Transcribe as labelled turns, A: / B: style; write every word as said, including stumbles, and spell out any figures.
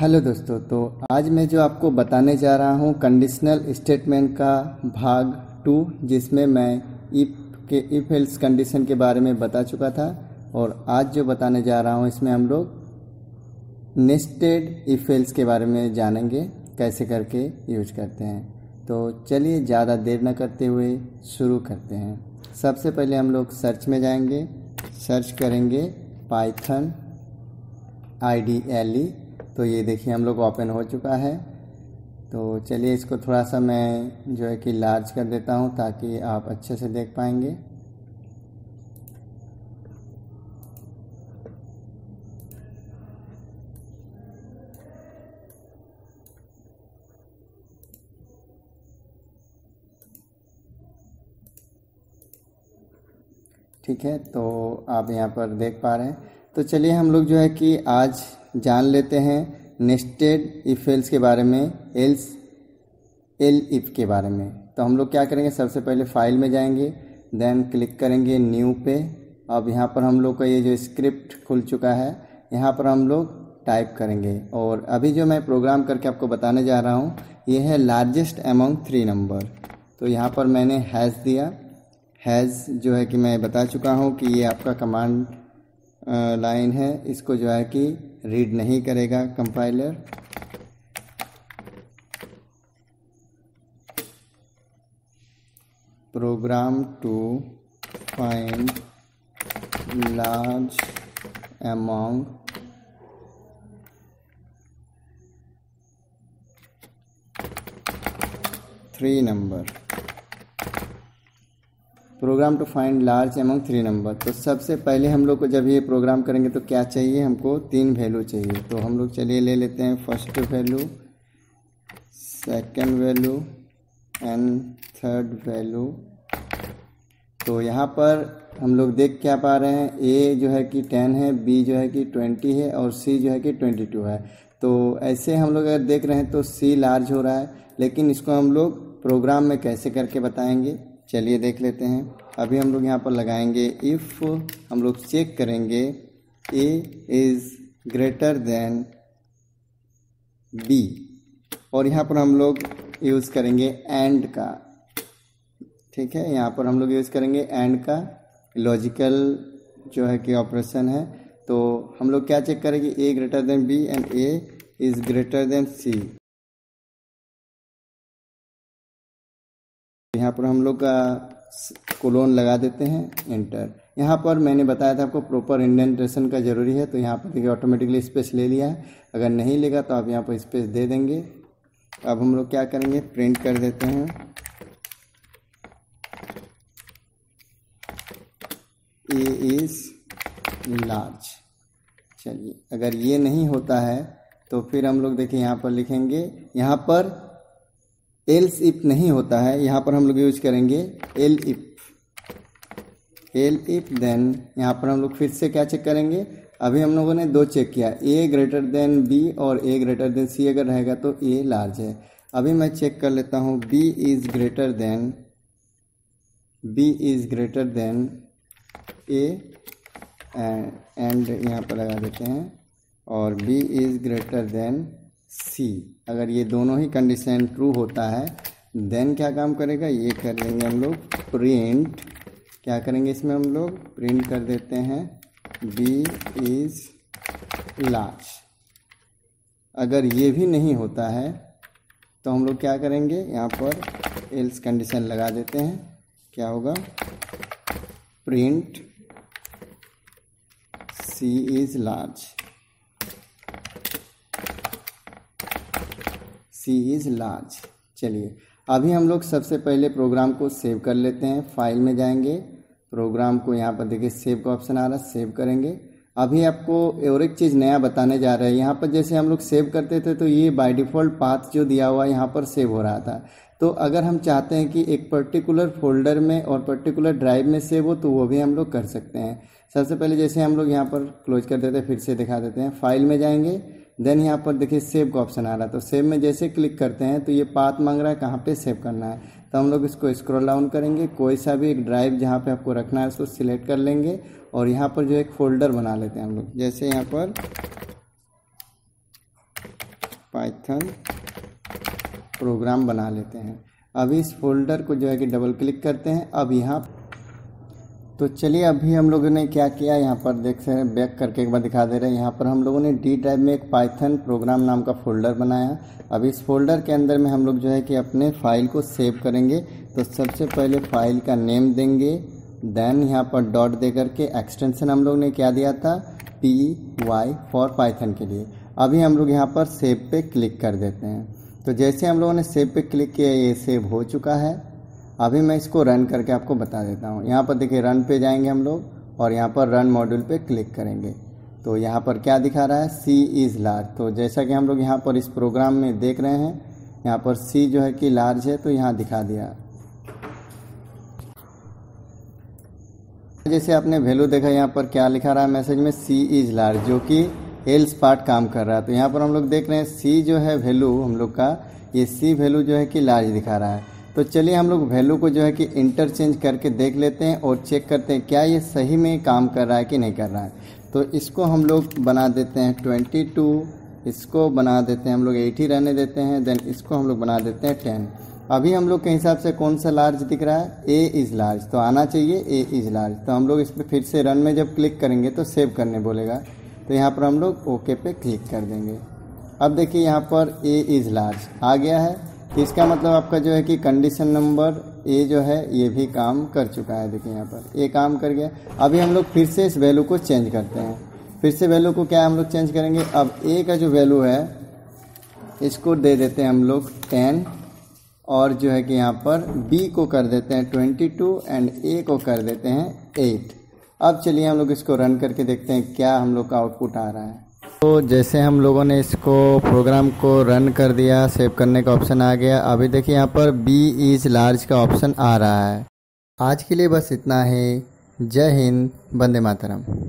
A: Hello दोस्तों, तो आज मैं जो आपको बताने जा रहा हूँ कंडीशनल स्टेटमेंट का भाग टू, जिसमें मैं इफ के इफ एल्स कंडीशन के बारे में बता चुका था। और आज जो बताने जा रहा हूँ इसमें हम लोग नेस्टेड इफ एल्स के बारे में जानेंगे, कैसे करके यूज करते हैं। तो चलिए ज़्यादा देर न करते हुए शुरू करते हैं। सबसे पहले हम लोग सर्च में जाएंगे, सर्च करेंगे Python I D L E. तो ये देखिए हम लोग ओपन हो चुका है। तो चलिए इसको थोड़ा सा मैं जो है कि लार्ज कर देता हूँ ताकि आप अच्छे से देख पाएंगे। ठीक है, तो आप यहाँ पर देख पा रहे हैं। तो चलिए हम लोग जो है कि आज जान लेते हैं नेस्टेड इफ एल्स के बारे में, एल्स एल इफ के बारे में। तो हम लोग क्या करेंगे, सबसे पहले फाइल में जाएंगे, देन क्लिक करेंगे न्यू पे। अब यहाँ पर हम लोग का ये जो स्क्रिप्ट खुल चुका है, यहाँ पर हम लोग टाइप करेंगे। और अभी जो मैं प्रोग्राम करके आपको बताने जा रहा हूँ ये है लार्जेस्ट अमंग थ्री नंबर। तो यहाँ पर मैंने हैज़ दिया। हैज़ जो है कि मैं बता चुका हूँ कि ये आपका कमांड लाइन है, इसको जो है कि रीड नहीं करेगा compiler. Program to find large amount three number. Program to find large among three number. तो सबसे पहले हम लोग को जब ये प्रोग्राम करेंगे तो क्या चाहिए, हमको तीन वैल्यू चाहिए। तो हम लोग चलिए ले लेते हैं first value, second value and third value. तो यहाँ पर हम लोग देख क्या पा रहे हैं, ए जो है कि टेन है, बी जो है कि ट्वेंटी है और सी जो है कि ट्वेंटी टू है। तो ऐसे हम लोग अगर देख रहे हैं तो सी लार्ज हो रहा है, लेकिन इसको हम लोग प्रोग्राम में कैसे करके बताएंगे, चलिए देख लेते हैं। अभी हम लोग यहाँ पर लगाएंगे इफ़, हम लोग चेक करेंगे A is greater than B, और यहाँ पर हम लोग यूज़ करेंगे एंड का। ठीक है, यहाँ पर हम लोग यूज़ करेंगे एंड का, लॉजिकल जो है कि ऑपरेशन है। तो हम लोग क्या चेक करेंगे, A greater than B and A is greater than C. यहाँ पर हम लोग का कोलोन लगा देते हैं, एंटर। यहाँ पर मैंने बताया था आपको प्रॉपर इंडेंटेशन का ज़रूरी है, तो यहाँ पर देखिए ऑटोमेटिकली स्पेस ले लिया है। अगर नहीं लेगा तो आप यहाँ पर स्पेस दे देंगे। अब हम लोग क्या करेंगे, प्रिंट कर देते हैं ए इज़ लार्ज। चलिए, अगर ये नहीं होता है तो फिर हम लोग देखिए यहाँ पर लिखेंगे, यहाँ पर एल्स इफ नहीं होता है, यहाँ पर हम लोग यूज करेंगे elif. Elif then यहाँ पर हम लोग फिर से क्या चेक करेंगे, अभी हम लोगों ने दो चेक किया, ए ग्रेटर देन बी और ए ग्रेटर देन सी अगर रहेगा तो ए लार्ज है। अभी मैं चेक कर लेता हूँ, B is greater than B is greater than A and यहाँ पर लगा देते हैं, और B is greater than C. अगर ये दोनों ही कंडीशन ट्रू होता है देन क्या काम करेगा, ये कर देंगे हम लोग प्रिंट। क्या करेंगे इसमें हम लोग प्रिंट कर देते हैं बी इज लार्ज। अगर ये भी नहीं होता है तो हम लोग क्या करेंगे, यहाँ पर एल्स कंडीशन लगा देते हैं। क्या होगा, print C is large, C is large. चलिए, अभी हम लोग सबसे पहले प्रोग्राम को सेव कर लेते हैं। फाइल में जाएंगे, प्रोग्राम को यहाँ पर देखिए सेव का ऑप्शन आ रहा है, सेव करेंगे। अभी आपको और एक चीज़ नया बताने जा रहे हैं। यहाँ पर जैसे हम लोग सेव करते थे तो ये बाय डिफ़ॉल्ट पाथ जो दिया हुआ है यहाँ पर सेव हो रहा था। तो अगर हम चाहते हैं कि एक पर्टिकुलर फोल्डर में और पर्टिकुलर ड्राइव में सेव हो तो वो भी हम लोग कर सकते हैं। सबसे पहले जैसे हम लोग यहाँ पर क्लोज कर देते हैं, फिर से दिखा देते हैं। फाइल में जाएंगे, देन यहाँ पर देखिए सेव का ऑप्शन आ रहा है। तो सेव में जैसे क्लिक करते हैं तो ये पाथ मांग रहा है कहाँ पे सेव करना है। तो हम लोग इसको स्क्रॉल डाउन करेंगे, कोई सा भी एक ड्राइव जहाँ पे आपको रखना है उसको सिलेक्ट कर लेंगे और यहाँ पर जो एक फोल्डर बना लेते हैं हम लोग। जैसे यहाँ पर पाइथन प्रोग्राम बना लेते हैं। अभी इस फोल्डर को जो है कि डबल क्लिक करते हैं। अब यहाँ तो चलिए अभी हम लोगों ने क्या किया, यहाँ पर देख सकते हैं, बैक करके एक बार दिखा दे रहे हैं। यहाँ पर हम लोगों ने डी ड्राइव में एक पाइथन प्रोग्राम नाम का फ़ोल्डर बनाया। अब इस फोल्डर के अंदर में हम लोग जो है कि अपने फाइल को सेव करेंगे। तो सबसे पहले फाइल का नेम देंगे, देन यहाँ पर डॉट दे करके एक्सटेंशन हम लोग ने क्या दिया था, पी वाई फॉर पाइथन के लिए। अभी हम लोग यहाँ पर सेव पे क्लिक कर देते हैं। तो जैसे हम लोगों ने सेव पे क्लिक किया, ये सेव हो चुका है। अभी मैं इसको रन करके आपको बता देता हूँ। यहाँ पर देखिए रन पे जाएंगे हम लोग और यहाँ पर रन मॉड्यूल पे क्लिक करेंगे। तो यहाँ पर क्या दिखा रहा है, सी इज़ लार्ज। तो जैसा कि हम लोग यहाँ पर इस प्रोग्राम में देख रहे हैं, यहाँ पर सी जो है कि लार्ज है, तो यहाँ दिखा दिया। जैसे आपने वैल्यू देखा, यहाँ पर क्या लिखा रहा है मैसेज में, सी इज़ लार्ज, जो कि एल्स पार्ट काम कर रहा है। तो यहाँ पर हम लोग देख रहे हैं सी जो है वैल्यू हम लोग का, ये सी वैल्यू जो है कि लार्ज दिखा रहा है। तो चलिए हम लोग वैल्यू को जो है कि इंटरचेंज करके देख लेते हैं और चेक करते हैं क्या ये सही में काम कर रहा है कि नहीं कर रहा है। तो इसको हम लोग बना देते हैं ट्वेंटी टू, इसको बना देते हैं हम लोग एटी रहने देते हैं, देन इसको हम लोग बना देते हैं टेन। अभी हम लोग के हिसाब से कौन सा लार्ज दिख रहा है, ए इज़ लार्ज, तो आना चाहिए ए इज़ लार्ज। तो हम लोग इस पर फिर से रन में जब क्लिक करेंगे तो सेव करने बोलेगा, तो यहाँ पर हम लोग ओके पे क्लिक कर देंगे। अब देखिए यहाँ पर ए इज़ लार्ज आ गया है। तो इसका मतलब आपका जो है कि कंडीशन नंबर ए जो है ये भी काम कर चुका है। देखिए यहाँ पर ए काम कर गया। अभी हम लोग फिर से इस वैल्यू को चेंज करते हैं। फिर से वैल्यू को क्या हम लोग चेंज करेंगे, अब ए का जो वैल्यू है इसको दे देते हैं हम लोग टेन, और जो है कि यहाँ पर बी को कर देते हैं ट्वेंटी टू एंड ए को कर देते हैं एट। अब चलिए हम लोग इसको रन करके देखते हैं क्या हम लोग का आउटपुट आ रहा है। तो जैसे हम लोगों ने इसको प्रोग्राम को रन कर दिया, सेव करने का ऑप्शन आ गया। अभी देखिए यहाँ पर बी इज़ लार्ज का ऑप्शन आ रहा है। आज के लिए बस इतना ही। जय हिंद, वंदे मातरम।